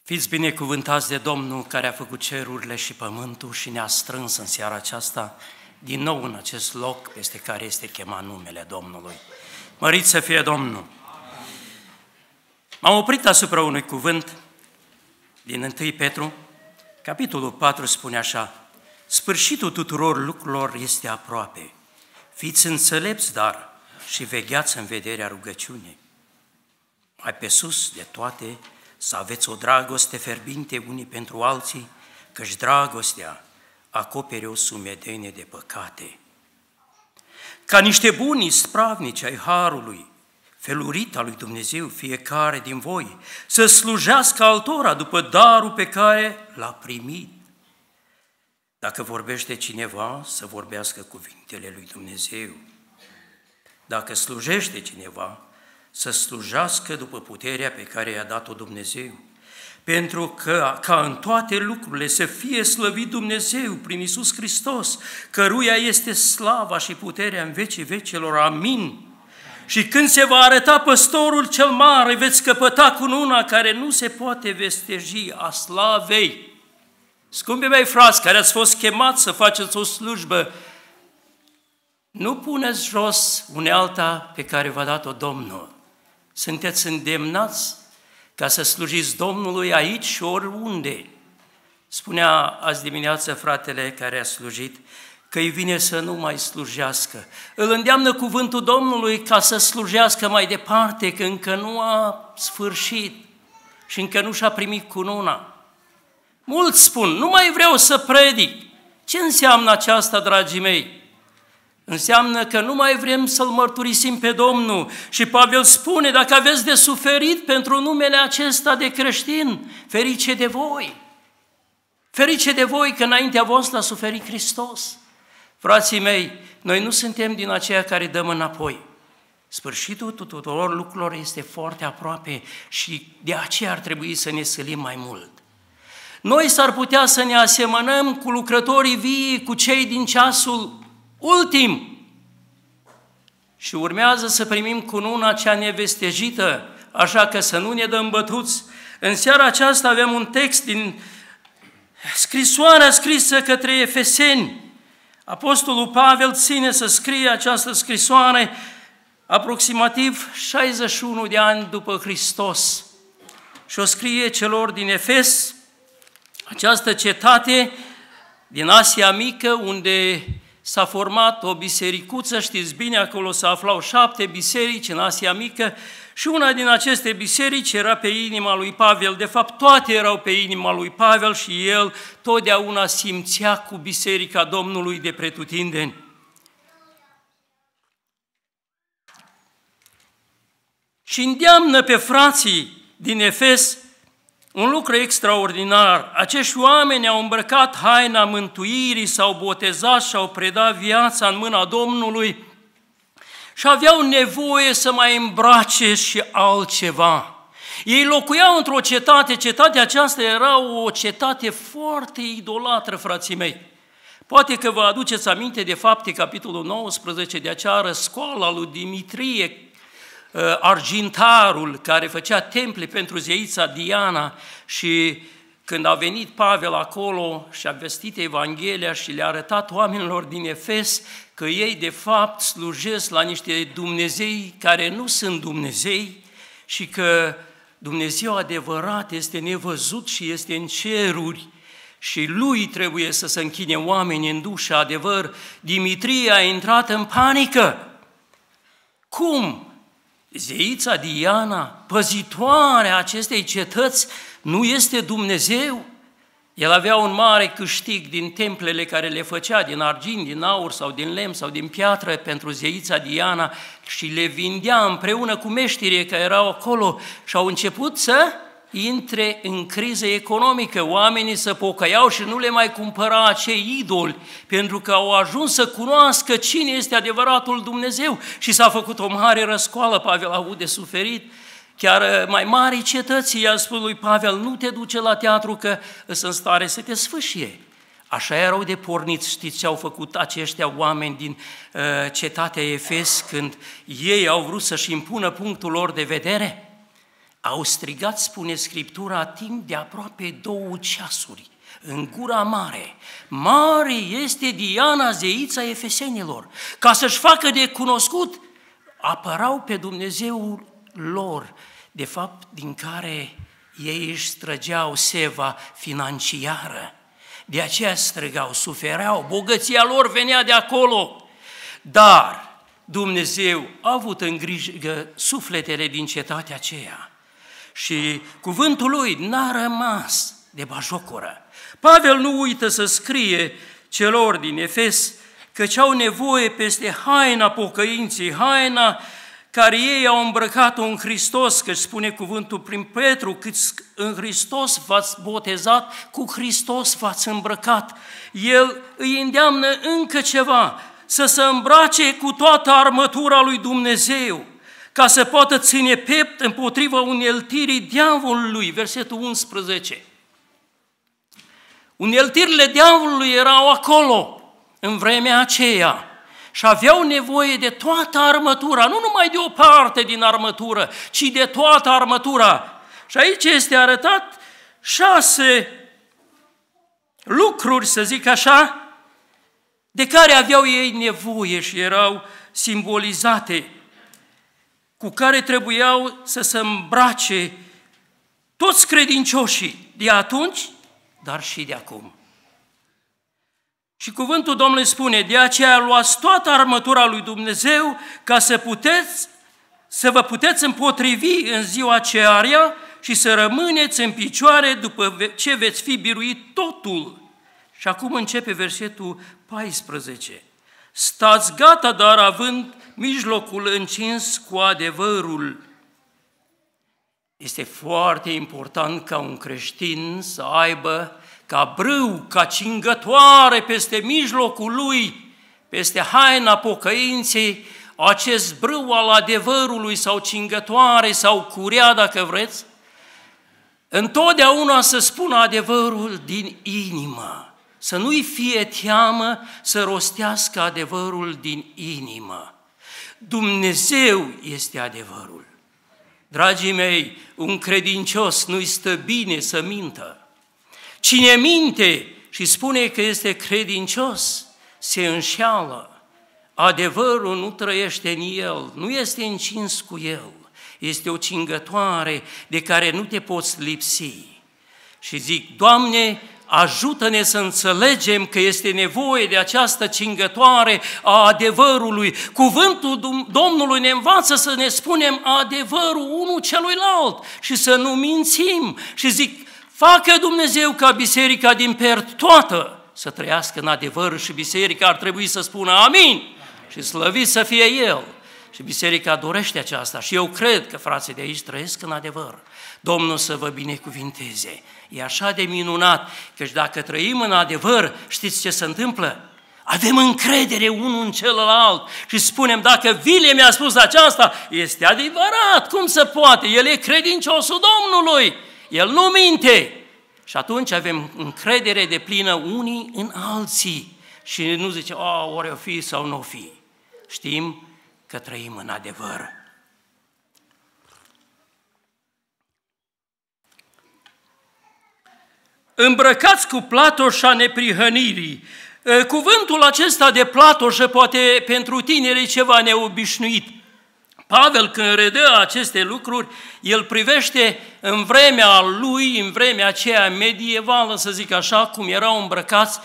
Fiți binecuvântați de Domnul care a făcut cerurile și pământul și ne-a strâns în seara aceasta din nou în acest loc peste care este chemat numele Domnului. Mărit să fie Domnul! M-am oprit asupra unui cuvânt din 1 Petru, capitolul 4 spune așa: sfârșitul tuturor lucrurilor este aproape. Fiți înțelepți, dar, și vegheați în vederea rugăciunii. Mai pe sus de toate, să aveți o dragoste fierbinte unii pentru alții, căci dragostea acopere o sumedenie de păcate. Ca niște buni ispravnici ai harului, felurit al lui Dumnezeu, fiecare din voi, să slujească altora după darul pe care l-a primit. Dacă vorbește cineva, să vorbească cuvintele lui Dumnezeu. Dacă slujește cineva, să slujească după puterea pe care i-a dat-o Dumnezeu, pentru că ca în toate lucrurile să fie slăvit Dumnezeu prin Iisus Hristos, căruia este slava și puterea în vecii vecelor. Amin. Și când se va arăta păstorul cel mare, veți căpăta cununa care nu se poate vesteji, a slavei. Scumpii mei frați, care ați fost chemați să faceți o slujbă, nu puneți jos unealta pe care v-a dat-o Domnul. Sunteți îndemnați ca să slujiți Domnului aici și oriunde. Spunea azi dimineață fratele care a slujit că îi vine să nu mai slujească. Îl îndeamnă cuvântul Domnului ca să slujească mai departe, că încă nu a sfârșit și încă nu și-a primit cununa. Mulți spun, nu mai vreau să predic. Ce înseamnă aceasta, dragii mei? Înseamnă că nu mai vrem să-L mărturisim pe Domnul. Și Pavel spune, dacă aveți de suferit pentru numele acesta de creștin, ferice de voi! Ferice de voi că înaintea voastră a suferit Hristos. Frații mei, noi nu suntem din aceia care dăm înapoi. Sfârșitul tuturor lucrurilor este foarte aproape și de aceea ar trebui să ne sălim mai mult. Noi s-ar putea să ne asemănăm cu lucrătorii vii, cu cei din ceasul ultim. Și urmează să primim cununa cea nevestejită, așa că să nu ne dăm bătuți. În seara aceasta avem un text din scrisoarea scrisă către Efeseni. Apostolul Pavel ține să scrie această scrisoare aproximativ 61 de ani după Hristos. Și o scrie celor din Efes, această cetate din Asia Mică, unde s-a format o bisericuță, știți bine, acolo se aflau 7 biserici în Asia Mică și una din aceste biserici era pe inima lui Pavel. De fapt, toate erau pe inima lui Pavel și el totdeauna simțea cu biserica Domnului de pretutindeni. Și îndeamnă pe frații din Efes un lucru extraordinar. Acești oameni au îmbrăcat haina mântuirii, s-au botezat și au predat viața în mâna Domnului și aveau nevoie să mai îmbrace și altceva. Ei locuiau într-o cetate, cetatea aceasta era o cetate foarte idolatră, frații mei. Poate că vă aduceți aminte de Fapte, capitolul 19, de acea răscoală lui Dimitrie, argintarul care făcea temple pentru zeița Diana, și când a venit Pavel acolo și a vestit Evanghelia și le-a arătat oamenilor din Efes că ei de fapt slujesc la niște dumnezei care nu sunt dumnezei și că Dumnezeu adevărat este nevăzut și este în ceruri și lui trebuie să se închine oamenii în duh și adevăr, Dimitrie a intrat în panică. Cum? Zeița Diana, păzitoarea acestei cetăți, nu este Dumnezeu? El avea un mare câștig din templele care le făcea din argint, din aur sau din lemn sau din piatră pentru zeița Diana și le vindea împreună cu meșterii care erau acolo și au început să intre în criză economică. Oamenii se pocăiau și nu le mai cumpăra acei idoli, pentru că au ajuns să cunoască cine este adevăratul Dumnezeu și s-a făcut o mare răscoală. Pavel a avut de suferit. Chiar mai mari cetății i-a spus lui Pavel, nu te duce la teatru că îs în stare să te sfâșie. Așa erau de porniți, știți ce au făcut aceștia oameni din cetatea Efes când ei au vrut să-și impună punctul lor de vedere? Au strigat, spune Scriptura, timp de aproape 2 ceasuri, în gura mare. Mare este Diana, zeița efesenilor. Ca să-și facă de cunoscut, apărau pe Dumnezeul lor, de fapt din care ei își străgeau seva financiară. De aceea strigau, sufereau, bogăția lor venea de acolo. Dar Dumnezeu a avut în grijă sufletele din cetatea aceea și cuvântul lui n-a rămas de bajocură. Pavel nu uită să scrie celor din Efes căci au nevoie peste haina pocăinței, haina care ei au îmbrăcat-o în Hristos, că spune cuvântul prin Petru, cât în Hristos v-ați botezat, cu Hristos v-ați îmbrăcat. El îi îndeamnă încă ceva, să se îmbrace cu toată armătura lui Dumnezeu, ca să poată ține piept împotriva uneltirii diavolului, versetul 11. Uneltirile diavolului erau acolo, în vremea aceea, și aveau nevoie de toată armătura, nu numai de o parte din armătură, ci de toată armătura. Și aici este arătat 6 lucruri, să zic așa, de care aveau ei nevoie și erau simbolizate, cu care trebuiau să se îmbrace toți credincioșii de atunci, dar și de acum. Și cuvântul Domnului spune, de aceea luați toată armătura lui Dumnezeu ca să vă puteți împotrivi în ziua aceea și să rămâneți în picioare după ce veți fi biruit totul. Și acum începe versetul 14. Stați gata, dar având mijlocul încins cu adevărul. Este foarte important ca un creștin să aibă ca brâu, ca cingătoare peste mijlocul lui, peste haina pocăinței, acest brâu al adevărului sau cingătoare sau curea, dacă vreți, întotdeauna să spună adevărul din inimă, să nu-i fie teamă să rostească adevărul din inimă. Dumnezeu este adevărul. Dragii mei, un credincios nu-i stă bine să mintă. Cine minte și spune că este credincios, se înșeală. Adevărul nu trăiește în el, nu este încins cu el. Este o cingătoare de care nu te poți lipsi. Și zic, Doamne, ajută-ne să înțelegem că este nevoie de această cingătoare a adevărului. Cuvântul Domnului ne învață să ne spunem adevărul unul celuilalt și să nu mințim. Și zic, facă Dumnezeu ca biserica din Pert toată să trăiască în adevăr și biserica ar trebui să spună amin și slăvit să fie El. Și biserica dorește aceasta și eu cred că frații de aici trăiesc în adevăr. Domnul să vă binecuvinteze. E așa de minunat că dacă trăim în adevăr, știți ce se întâmplă? Avem încredere unul în celălalt și spunem, dacă Vile mi-a spus aceasta, este adevărat, cum se poate? El e credinciosul Domnului, el nu minte. Și atunci avem încredere deplină unii în alții și nu zice, ori o fi sau nu o fi. Știm că trăim în adevăr. Îmbrăcați cu platoșa neprihănirii. Cuvântul acesta de platoșă poate pentru tineri e ceva neobișnuit. Pavel, când redă aceste lucruri, el privește în vremea lui, în vremea aceea medievală, să zic așa, cum erau îmbrăcați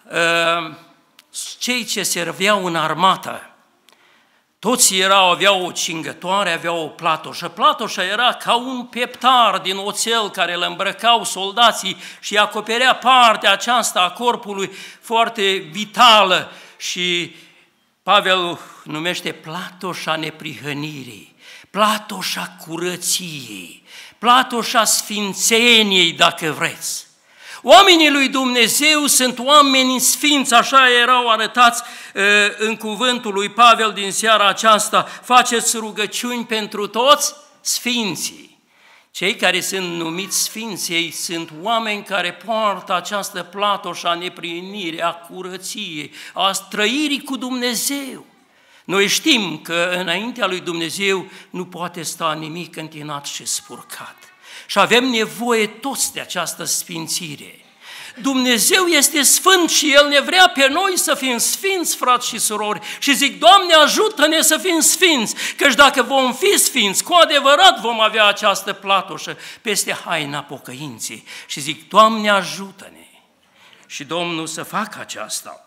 cei ce serveau în armată. Toți aveau o cingătoare, aveau o platoșă. Platoșa era ca un peptar din oțel care îl îmbrăcau soldații și acoperea partea aceasta a corpului foarte vitală. Și Pavel numește platoșa neprihănirii, platoșa curăției, platoșa sfințeniei, dacă vreți. Oamenii lui Dumnezeu sunt oameni sfinți, așa erau arătați în cuvântul lui Pavel din seara aceasta. Faceți rugăciuni pentru toți sfinții. Cei care sunt numiți sfinți, ei sunt oameni care poartă această platoșă a neprihănirii, a curăției, a trăirii cu Dumnezeu. Noi știm că înaintea lui Dumnezeu nu poate sta nimic întinat și spurcat. Și avem nevoie toți de această sfințire. Dumnezeu este sfânt și El ne vrea pe noi să fim sfinți, frați și surori. Și zic, Doamne, ajută-ne să fim sfinți, căci dacă vom fi sfinți, cu adevărat vom avea această platoșă peste haina pocăinței. Și zic, Doamne, ajută-ne. Și Domnul să facă aceasta.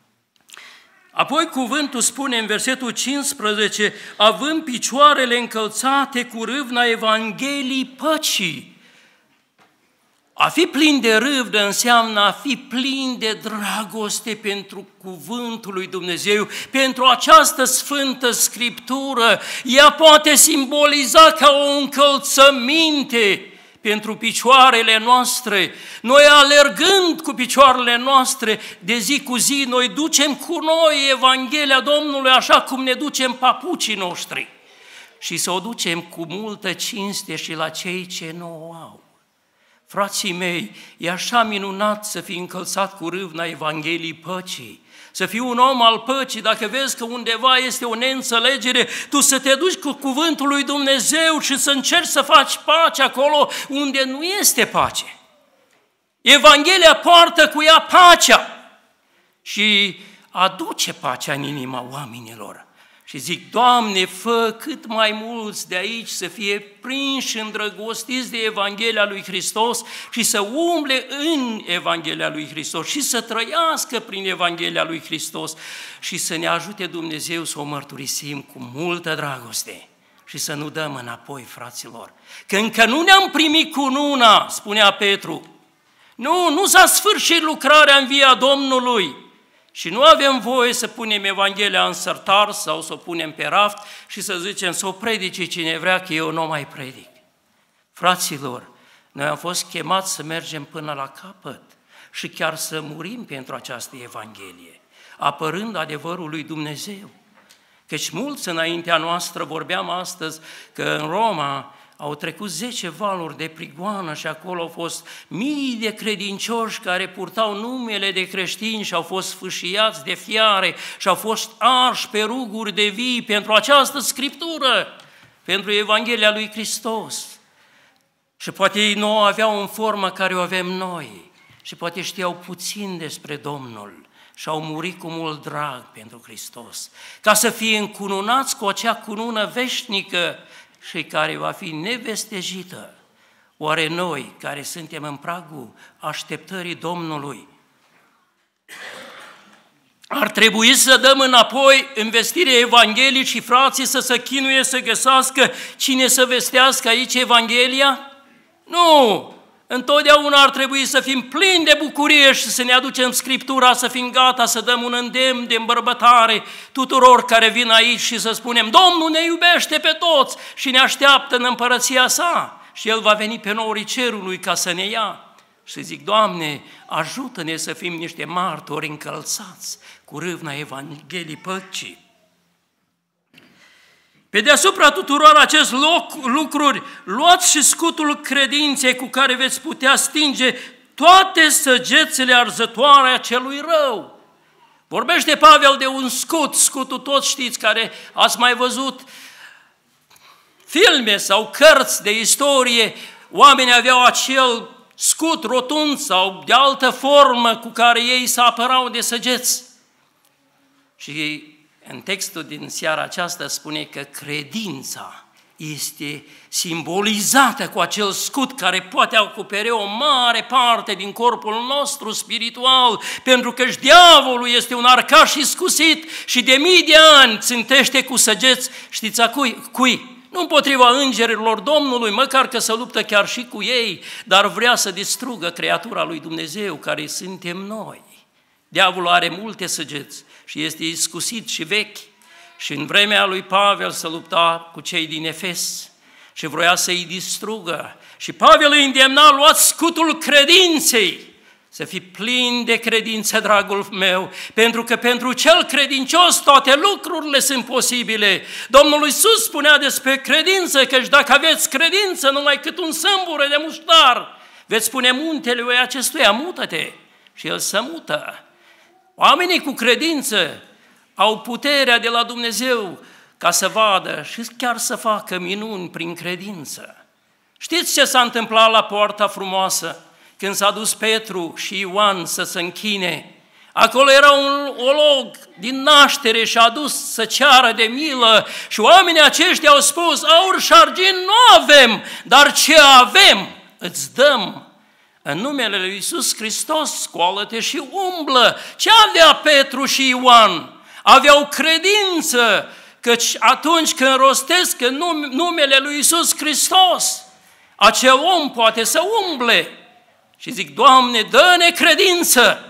Apoi cuvântul spune în versetul 15, având picioarele încălțate cu râvna Evangheliei păcii. A fi plin de râvnă înseamnă a fi plin de dragoste pentru cuvântul lui Dumnezeu, pentru această sfântă Scriptură. Ea poate simboliza ca o încălțăminte pentru picioarele noastre. Noi alergând cu picioarele noastre de zi cu zi, noi ducem cu noi Evanghelia Domnului așa cum ne ducem papucii noștri. Și să o ducem cu multă cinste și la cei ce nu o au. Frații mei, e așa minunat să fii încălțat cu râvna Evangheliei păcii, să fii un om al păcii. Dacă vezi că undeva este o neînțelegere, tu să te duci cu cuvântul lui Dumnezeu și să încerci să faci pace acolo unde nu este pace. Evanghelia poartă cu ea pacea și aduce pacea în inima oamenilor. Și zic, Doamne, fă cât mai mulți de aici să fie prinși, îndrăgostiți de Evanghelia lui Hristos și să umble în Evanghelia lui Hristos și să trăiască prin Evanghelia lui Hristos și să ne ajute Dumnezeu să o mărturisim cu multă dragoste și să nu dăm înapoi, fraților. Că încă nu ne-am primit cununa, spunea Petru. Nu s-a sfârșit lucrarea în via Domnului. Și nu avem voie să punem Evanghelia în sărtar sau să o punem pe raft și să zicem să o predice cine vrea, că eu nu mai predic. Fraților, noi am fost chemați să mergem până la capăt și chiar să murim pentru această Evanghelie, apărând adevărul lui Dumnezeu. Căci mulți înaintea noastră, vorbeam astăzi că în Roma au trecut 10 valuri de prigoană și acolo au fost mii de credincioși care purtau numele de creștini și au fost sfâșiați de fiare și au fost arși pe ruguri de vii pentru această Scriptură, pentru Evanghelia lui Hristos. Și poate ei nu o aveau în formă care o avem noi și poate știau puțin despre Domnul și au murit cu mult drag pentru Hristos, ca să fie încununați cu acea cunună veșnică și care va fi nevestejită. Oare noi, care suntem în pragul așteptării Domnului, ar trebui să dăm înapoi în vestirea Evangheliei și frații să se chinuie să găsească cine să vestească aici Evanghelia? Nu! Întotdeauna ar trebui să fim plini de bucurie și să ne aducem Scriptura, să fim gata să dăm un îndemn de îmbărbătare tuturor care vin aici și să spunem, Domnul ne iubește pe toți și ne așteaptă în împărăția sa și El va veni pe norii cerului ca să ne ia. Și zic, Doamne, ajută-ne să fim niște martori încălțați cu râvna Evangheliei păcii. Pe deasupra tuturor acest lucruri, luați și scutul credinței cu care veți putea stinge toate săgețile arzătoare a celui rău. Vorbește Pavel de un scut, scutul toți știți, care ați mai văzut filme sau cărți de istorie, oamenii aveau acel scut rotund sau de altă formă cu care ei se apărau de săgeți. Și în textul din seara aceasta spune că credința este simbolizată cu acel scut care poate acoperi o mare parte din corpul nostru spiritual, pentru că diavolul este un arcaș iscusit și de mii de ani țintește cu săgeți, știți a cui? Nu împotriva îngerilor Domnului, măcar că se luptă chiar și cu ei, dar vrea să distrugă creatura lui Dumnezeu, care suntem noi. Diavolul are multe săgeți și este iscusit și vechi. Și în vremea lui Pavel se lupta cu cei din Efes și vroia să-i distrugă. Și Pavel îi îndemna, luați scutul credinței, să fii plin de credință, dragul meu, pentru că pentru cel credincios toate lucrurile sunt posibile. Domnul Iisus spunea despre credință, căci dacă aveți credință numai cât un sâmbure de muștar, veți spune muntelui acestuia, mută-te, și el se mută. Oamenii cu credință au puterea de la Dumnezeu ca să vadă și chiar să facă minuni prin credință. Știți ce s-a întâmplat la Poarta Frumoasă când s-a dus Petru și Ioan să se închine? Acolo era un olog din naștere și a dus să ceară de milă și oamenii aceștia au spus: aur și argint nu avem, dar ce avem îți dăm. În numele lui Iisus Hristos scoală-te și umblă. Ce avea Petru și Ioan? Aveau credință, căci atunci când rostesc în numele lui Iisus Hristos, acel om poate să umble. Și zic: Doamne, dă-ne credință!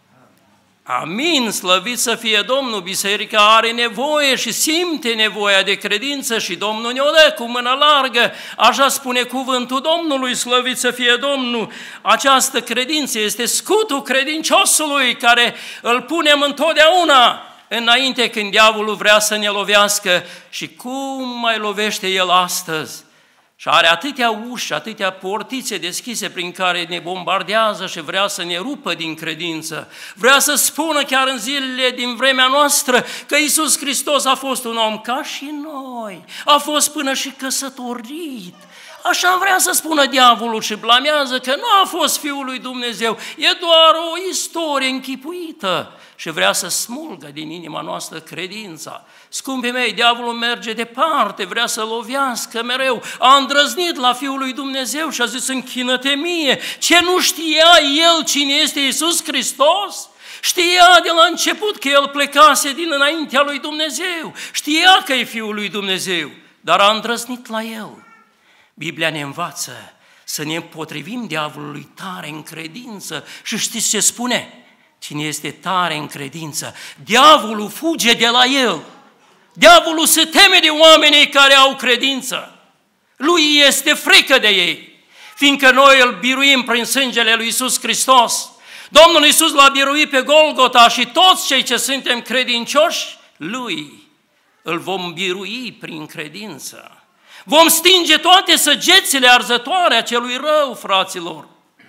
Amin, slăvit să fie Domnul, biserica are nevoie și simte nevoia de credință și Domnul ne-o dă cu mână largă, așa spune cuvântul Domnului, slăvit să fie Domnul. Această credință este scutul credinciosului care îl punem întotdeauna înainte când diavolul vrea să ne lovească. Și cum mai lovește el astăzi? Și are atâtea uși, atâtea portițe deschise prin care ne bombardează și vrea să ne rupă din credință. Vrea să spună chiar în zilele din vremea noastră că Iisus Hristos a fost un om ca și noi, a fost până și căsătorit. Așa vrea să spună diavolul și blamează că nu a fost Fiul lui Dumnezeu, e doar o istorie închipuită și vrea să smulgă din inima noastră credința. Scumpii mei, diavolul merge departe, vrea să lovească mereu. A îndrăznit la Fiul lui Dumnezeu și a zis: închină-te mie. Ce nu știa el cine este Iisus Hristos? Știa de la început că el plecase din înaintea lui Dumnezeu. Știa că e Fiul lui Dumnezeu, dar a îndrăznit la el. Biblia ne învață să ne împotrivim diavolului tare în credință. Și știți ce spune? Cine este tare în credință, diavolul fuge de la el. Diavolul se teme de oamenii care au credință. Lui este frică de ei, fiindcă noi îl biruim prin sângele lui Iisus Hristos. Domnul Iisus l-a biruit pe Golgota și toți cei ce suntem credincioși, lui îl vom birui prin credință. Vom stinge toate săgețile arzătoare a celui rău, fraților.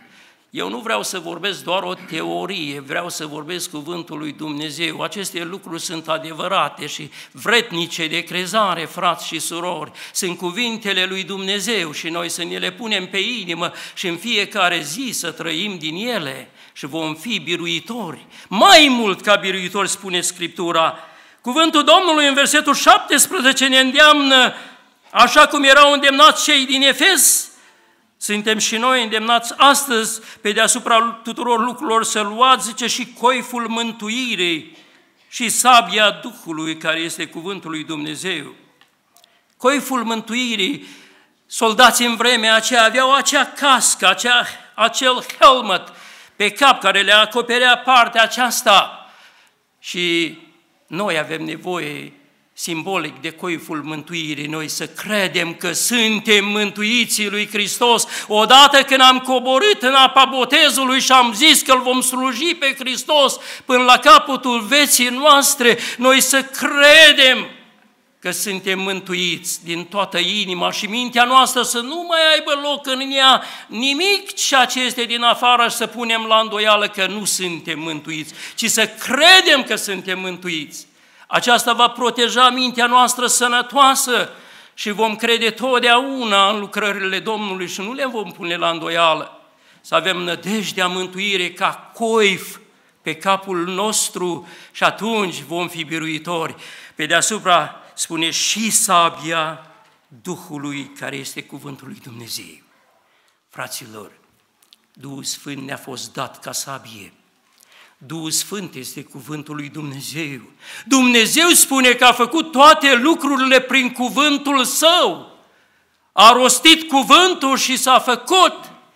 Eu nu vreau să vorbesc doar o teorie, vreau să vorbesc cuvântul lui Dumnezeu. Aceste lucruri sunt adevărate și vretnice de crezare, frați și surori. Sunt cuvintele lui Dumnezeu și noi să ne le punem pe inimă și în fiecare zi să trăim din ele și vom fi biruitori. Mai mult ca biruitori, spune Scriptura. Cuvântul Domnului în versetul 17 ne îndeamnă, așa cum erau îndemnați cei din Efes, suntem și noi îndemnați astăzi pe deasupra tuturor lucrurilor să luați, zice, și coiful mântuirii și sabia Duhului, care este cuvântul lui Dumnezeu. Coiful mântuirii, soldații în vremea aceea aveau acea cască, acel helmet pe cap care le acoperea partea aceasta și noi avem nevoie simbolic de coiful mântuirii, noi să credem că suntem mântuiții lui Hristos. Odată când am coborât în apa botezului și am zis că îl vom sluji pe Hristos până la capătul vieții noastre, noi să credem că suntem mântuiți din toată inima și mintea noastră să nu mai aibă loc în ea nimic ceea ce este din afară și să punem la îndoială că nu suntem mântuiți, ci să credem că suntem mântuiți. Aceasta va proteja mintea noastră sănătoasă și vom crede totdeauna în lucrările Domnului și nu le vom pune la îndoială. Să avem nădejdea mântuire ca coif pe capul nostru și atunci vom fi biruitori. Pe deasupra spune și sabia Duhului, care este cuvântul lui Dumnezeu. Fraților, Duhul Sfânt ne-a fost dat ca sabie. Duhul Sfânt este cuvântul lui Dumnezeu. Dumnezeu spune că a făcut toate lucrurile prin cuvântul Său. A rostit cuvântul și s-a făcut.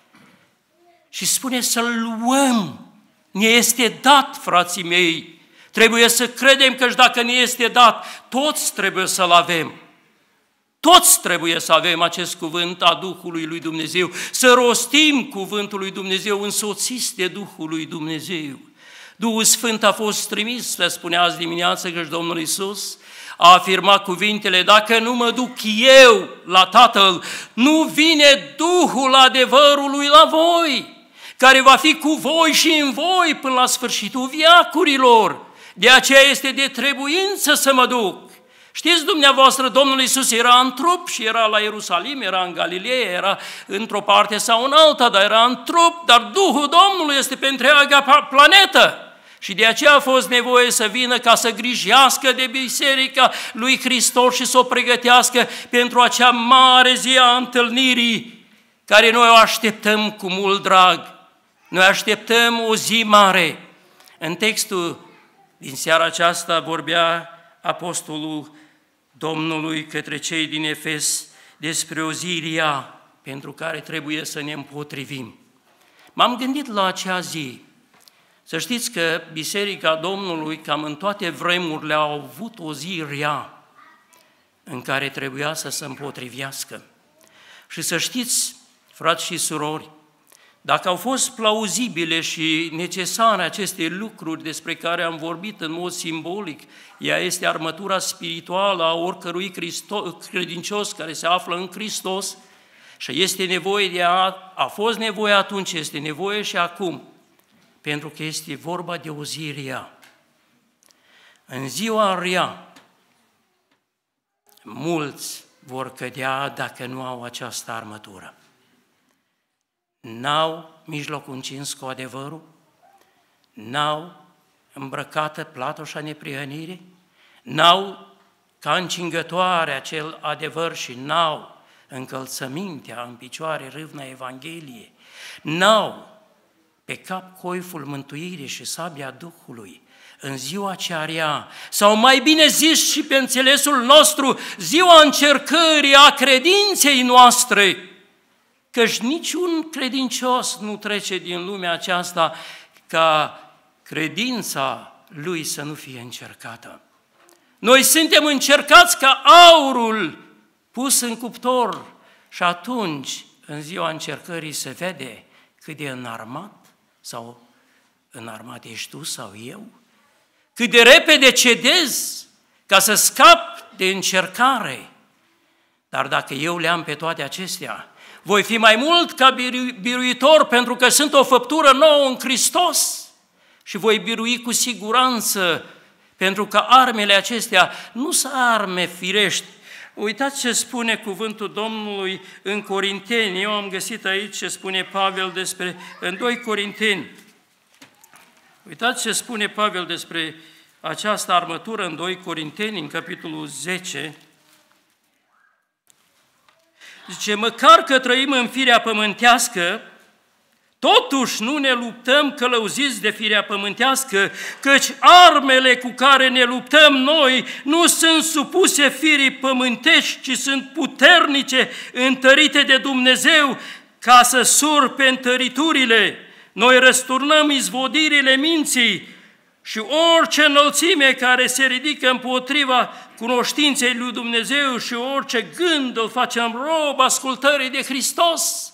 Și spune să-l luăm. Ne este dat, frații mei. Trebuie să credem că dacă ne este dat, toți trebuie să-l avem. Toți trebuie să avem acest cuvânt a Duhului lui Dumnezeu. Să rostim cuvântul lui Dumnezeu însoțiți de Duhul lui Dumnezeu. Duhul Sfânt a fost trimis, le spunea azi dimineață, căci Domnul Iisus a afirmat cuvintele: dacă nu mă duc eu la Tatăl, nu vine Duhul adevărului la voi, care va fi cu voi și în voi până la sfârșitul veacurilor. De aceea este de trebuință să mă duc. Știți dumneavoastră, Domnul Iisus era în trup și era la Ierusalim, era în Galileea, era într-o parte sau în alta, dar era în trup, dar Duhul Domnului este pe întreaga planetă. Și de aceea a fost nevoie să vină ca să grijească de biserica lui Hristos și să o pregătească pentru acea mare zi a întâlnirii, care noi o așteptăm cu mult drag. Noi așteptăm o zi mare. În textul din seara aceasta vorbea apostolul Domnului către cei din Efes despre o zi rea pentru care trebuie să ne împotrivim. M-am gândit la acea zi. Să știți că Biserica Domnului, cam în toate vremurile, a avut o zi rea în care trebuia să se împotrivească. Și să știți, frați și surori, dacă au fost plauzibile și necesare aceste lucruri despre care am vorbit în mod simbolic, ea este armătura spirituală a oricărui credincios care se află în Hristos și este nevoie de a fost nevoie atunci, este nevoie și acum, pentru că este vorba de o zi rea. În ziua rea, mulți vor cădea dacă nu au această armătură. N-au mijlocul încins cu adevărul, n-au îmbrăcată platoșa neprihănirii, n-au ca încingătoare acel adevăr și n-au încălțămintea în picioare râvna Evangheliei, n-au pe cap coiful mântuirii și sabia Duhului, în ziua cea rea, sau mai bine zis și pe înțelesul nostru, ziua încercării a credinței noastre, căci niciun credincios nu trece din lumea aceasta ca credința lui să nu fie încercată. Noi suntem încercați ca aurul pus în cuptor și atunci, în ziua încercării, se vede cât de înarmat sau înarmat ești tu sau eu, cât de repede cedez ca să scap de încercare. Dar dacă eu le-am pe toate acestea, voi fi mai mult ca biruitor pentru că sunt o făptură nouă în Hristos și voi birui cu siguranță pentru că armele acestea nu sunt arme firești. Uitați ce spune cuvântul Domnului în Corinteni. Eu am găsit aici ce spune Pavel în 2 Corinteni. Uitați ce spune Pavel despre această armătură în 2 Corinteni, în capitolul 10. Zice, măcar că trăim în firea pământească, totuși nu ne luptăm călăuziți de firea pământească, căci armele cu care ne luptăm noi nu sunt supuse firii pământești, ci sunt puternice, întărite de Dumnezeu, ca să surpe întăriturile. Noi răsturnăm izvodirile minții și orice înălțime care se ridică împotriva cunoștinței lui Dumnezeu și orice gând îl facem rob ascultării de Hristos.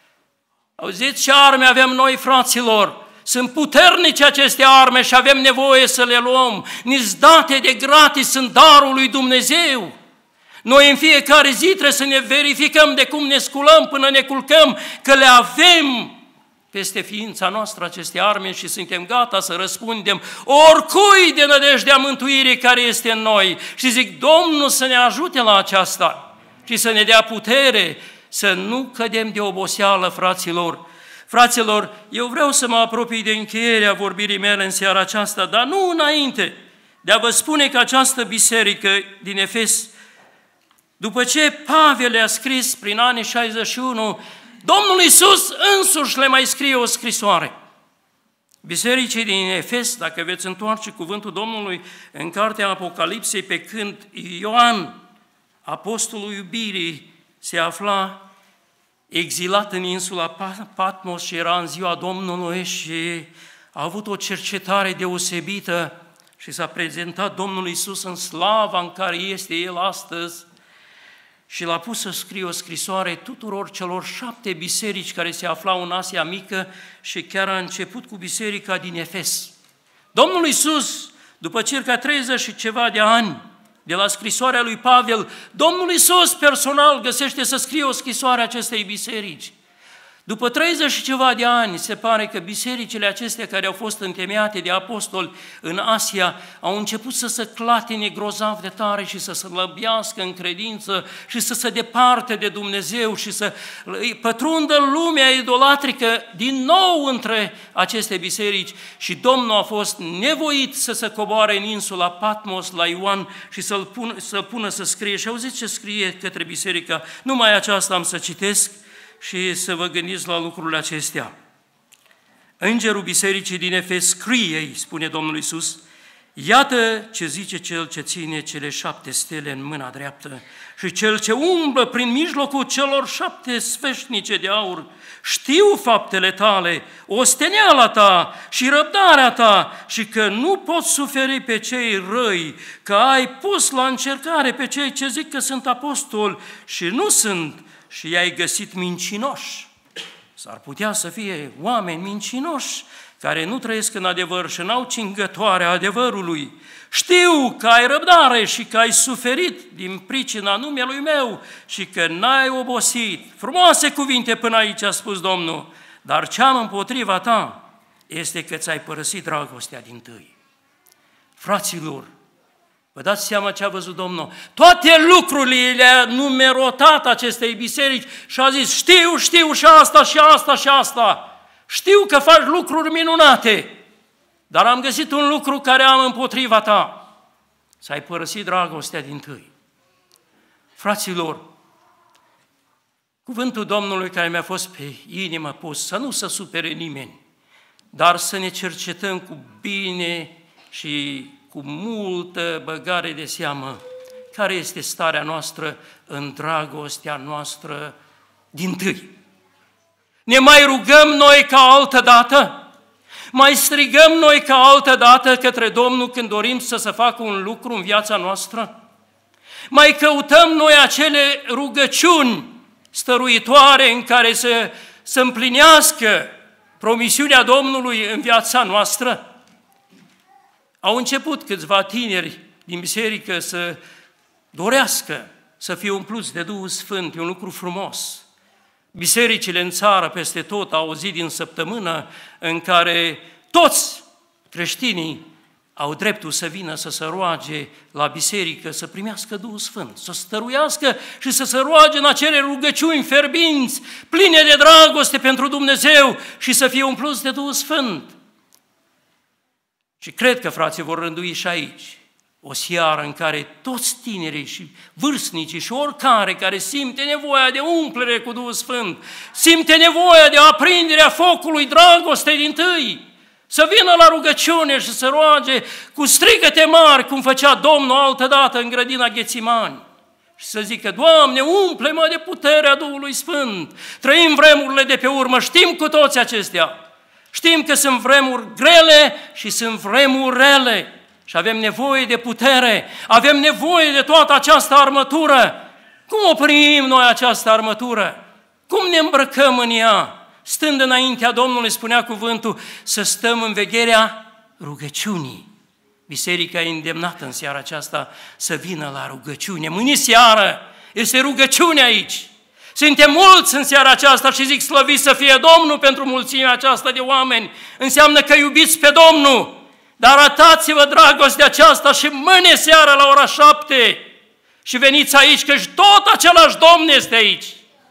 Auziți ce arme avem noi, fraților? Sunt puternice aceste arme și avem nevoie să le luăm. Ni-s date de gratis, sunt darul lui Dumnezeu. Noi în fiecare zi trebuie să ne verificăm de cum ne sculăm până ne culcăm, că le avem peste ființa noastră aceste arme și suntem gata să răspundem oricui de nădejdea mântuirii care este în noi. Și zic, Domnul să ne ajute la aceasta și să ne dea putere să nu cădem de oboseală, fraților. Fraților, eu vreau să mă apropii de încheierea vorbirii mele în seara aceasta, dar nu înainte de a vă spune că această biserică din Efes, după ce Pavel le-a scris prin anii 61, Domnul Iisus însuși le mai scrie o scrisoare. Bisericii din Efes, dacă veți întoarce cuvântul Domnului în cartea Apocalipsei, pe când Ioan, apostolul iubirii, se afla exilat în insula Patmos și era în ziua Domnului și a avut o cercetare deosebită și s-a prezentat Domnul Iisus în slava în care este El astăzi și l-a pus să scrie o scrisoare tuturor celor 7 biserici care se aflau în Asia Mică și chiar a început cu biserica din Efes. Domnul Iisus, după circa 30 și ceva de ani de la scrisoarea lui Pavel, Domnul Iisus personal găsește să scrie o scrisoare acestei biserici. După 30 și ceva de ani, se pare că bisericile acestea care au fost întemeiate de apostoli în Asia au început să se clatine grozav de tare și să se slăbească în credință și să se departe de Dumnezeu și să pătrundă lumea idolatrică din nou între aceste biserici. Și Domnul a fost nevoit să se coboare în insula Patmos la Ioan și să-l pună să scrie. Și auziți ce scrie către biserica? Numai aceasta am să citesc și să vă gândiți la lucrurile acestea. Îngerul bisericii din Efes scrie, spune Domnul Iisus, iată ce zice cel ce ține cele 7 stele în mâna dreaptă și cel ce umblă prin mijlocul celor 7 sfeșnice de aur. Știu faptele tale, osteneala ta și răbdarea ta și că nu poți suferi pe cei răi, că ai pus la încercare pe cei ce zic că sunt apostoli și nu sunt, și i-ai găsit mincinoși. S-ar putea să fie oameni mincinoși care nu trăiesc în adevăr și n-au cingătoarea adevărului. Știu că ai răbdare și că ai suferit din pricina numelui meu și că n-ai obosit. Frumoase cuvinte până aici, a spus Domnul, dar ce am împotriva ta este că ți-ai părăsit dragostea dintâi. Fraților, vă dați seama ce a văzut Domnul? Toate lucrurile le-a numerotat acestei biserici și a zis, știu și asta și asta și asta. Știu că faci lucruri minunate, dar am găsit un lucru care am împotriva ta. Ți-ai părăsit dragostea dintâi. Fraților, cuvântul Domnului care mi-a fost pe inimă pus, să nu se supere nimeni, dar să ne cercetăm cu bine și cu multă băgare de seamă care este starea noastră în dragostea noastră dintâi. Ne mai rugăm noi ca altă dată? Mai strigăm noi ca altă dată către Domnul când dorim să se facă un lucru în viața noastră? Mai căutăm noi acele rugăciuni stăruitoare în care să împlinească promisiunea Domnului în viața noastră? Au început câțiva tineri din biserică să dorească să fie umpluți de Duhul Sfânt, e un lucru frumos. Bisericile în țară, peste tot, au o zi din săptămână în care toți creștinii au dreptul să vină să se roage la biserică, să primească Duhul Sfânt, să stăruiască și să se roage în acele rugăciuni fierbinți, pline de dragoste pentru Dumnezeu și să fie umpluți de Duhul Sfânt. Și cred că frații vor rândui și aici o seară în care toți tinerii și vârstnicii și oricare care simte nevoia de umplere cu Duhul Sfânt, simte nevoia de aprinderea focului dragostei dintâi, să vină la rugăciune și să roage cu strigăte mari, cum făcea Domnul altădată în grădina Ghețimani. Și să zică, Doamne, umple-mă de puterea Duhului Sfânt. Trăim vremurile de pe urmă, știm cu toți acestea. Știm că sunt vremuri grele și sunt vremuri rele. Și avem nevoie de putere, avem nevoie de toată această armătură. Cum o primim noi această armătură? Cum ne îmbrăcăm în ea? Stând înaintea Domnului, spunea cuvântul, să stăm în vegherea rugăciunii. Biserica e îndemnată în seara aceasta să vină la rugăciune. Mâine seară este rugăciune aici. Suntem mulți în seara aceasta și zic slăvit să fie Domnul pentru mulțimea aceasta de oameni. Înseamnă că iubiți pe Domnul. Dar arătați-vă dragostea aceasta și mâine seara la ora 7 și veniți aici, că tot același Domn este aici.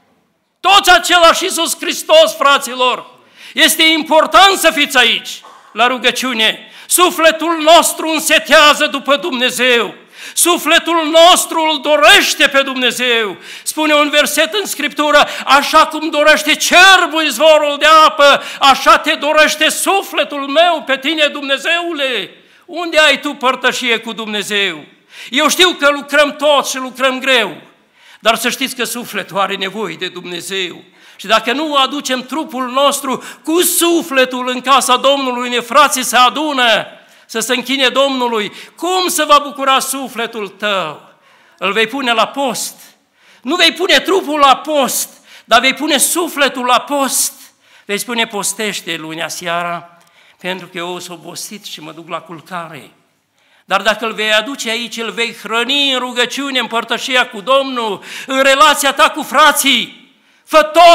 Tot același Iisus Hristos, fraților. Este important să fiți aici, la rugăciune. Sufletul nostru însetează după Dumnezeu. Sufletul nostru îl dorește pe Dumnezeu. Spune un verset în Scriptură, așa cum dorește cerbul izvorul de apă, așa te dorește sufletul meu pe tine, Dumnezeule. Unde ai tu părtășie cu Dumnezeu? Eu știu că lucrăm toți și lucrăm greu, dar să știți că sufletul are nevoie de Dumnezeu. Și dacă nu aducem trupul nostru cu sufletul în casa Domnului, frații se adună să se închine Domnului, cum se va bucura sufletul tău? Îl vei pune la post. Nu vei pune trupul la post, dar vei pune sufletul la post. Vei spune, postește lunea seara, pentru că eu sunt obosit și mă duc la culcare. Dar dacă îl vei aduce aici, îl vei hrăni în rugăciune, în părtășia cu Domnul, în relația ta cu frații. Fă tot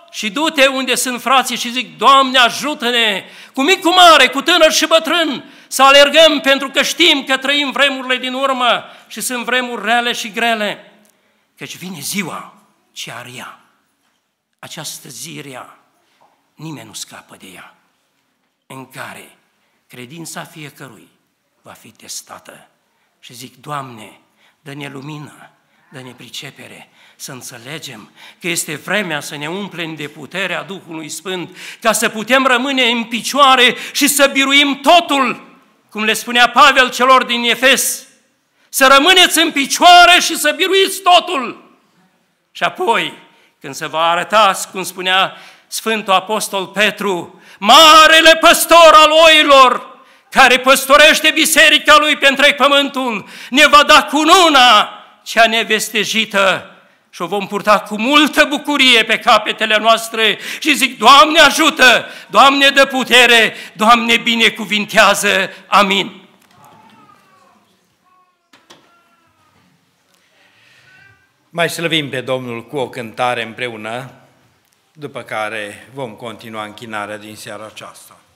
și du-te unde sunt frații și zic, Doamne, ajută-ne, cu mic, cu mare, cu tânăr și bătrân, să alergăm pentru că știm că trăim vremurile din urmă și sunt vremuri rele și grele. Căci vine ziua ce ar ea. Această zi rea, nimeni nu scapă de ea, în care credința fiecărui va fi testată. Și zic, Doamne, dă-ne lumină, dă-ne pricepere, să înțelegem că este vremea să ne umplem de puterea Duhului Sfânt, ca să putem rămâne în picioare și să biruim totul, cum le spunea Pavel celor din Efes, să rămâneți în picioare și să biruiți totul. Și apoi, când se va arăta, cum spunea Sfântul Apostol Petru, marele păstor al oilor, care păstorește biserica lui pe întreg pământul, ne va da cununa cea nevestejită și o vom purta cu multă bucurie pe capetele noastre și zic, Doamne ajută, Doamne dă putere, Doamne binecuvintează, amin. Mai slăvim pe Domnul cu o cântare împreună, după care vom continua închinarea din seara aceasta.